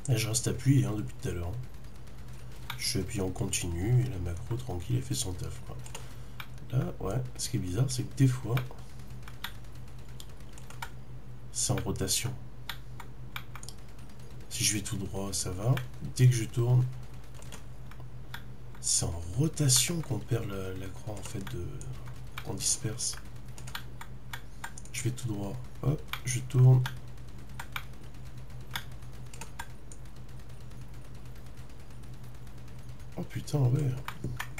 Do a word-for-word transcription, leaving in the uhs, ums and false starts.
Là, je reste appuyé hein, depuis tout à l'heure. Je suis appuyé en continu et la macro tranquille elle fait son taf. Quoi. Là, ouais, ce qui est bizarre, c'est que des fois, c'est en rotation. Si je vais tout droit, ça va. Dès que je tourne, c'est en rotation qu'on perd la, la croix en fait de qu'on disperse. Je vais tout droit, hop, je tourne. Oh putain, ouais.